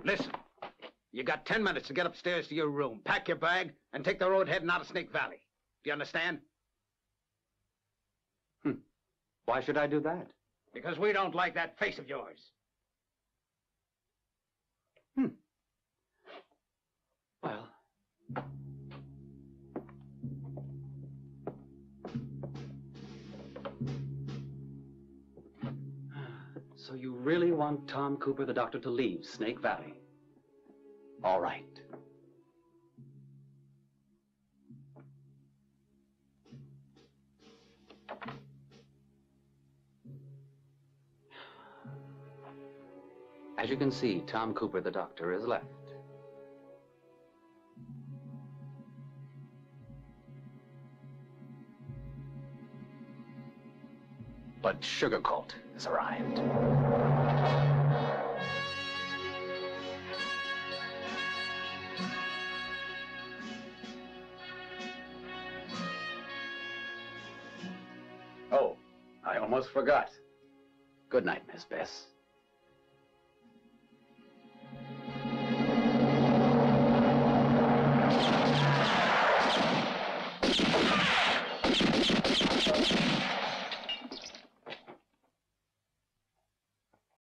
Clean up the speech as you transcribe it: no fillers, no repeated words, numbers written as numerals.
Listen, you got 10 minutes to get upstairs to your room, pack your bag, and take the road heading out of Snake Valley. Do you understand? Why should I do that? Because we don't like that face of yours. Well... So you really want Tom Cooper, the doctor, to leave Snake Valley? All right. As you can see, Tom Cooper, the doctor, is left. But Sugar Colt has arrived. Oh, I almost forgot. Good night, Miss Bess.